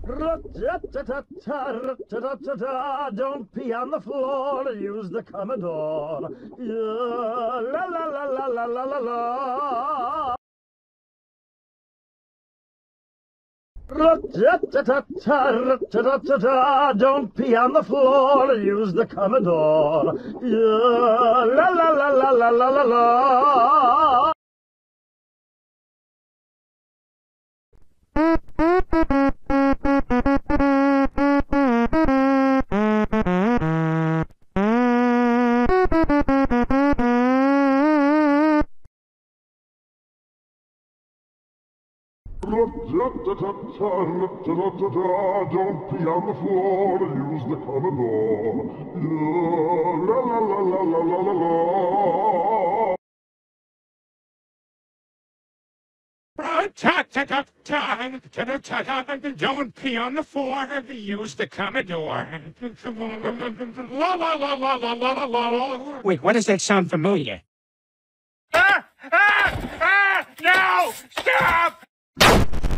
Ra-ta-ta-ta-ta-ra-ta-ta-ta-ta. Don't pee on the floor, use the Commodore. Yeah, la la la la la la la la. Ra-ta-ta-ta-ta-ra-ta-ta-ta-ta. Don't pee on the floor, use the Commodore. Yeah, la la la la la la la la. Ra-ta-ta-ta-ta-ra-ta-ta-ta-ta. Don't pee on the floor, use the Commodore. Yeah, la la la la la la la la. Don't pee on the floor. Use the Commodore. La la la la la la la. Wait, why does that sound familiar? Ah! Ah! Ah! No! Stop!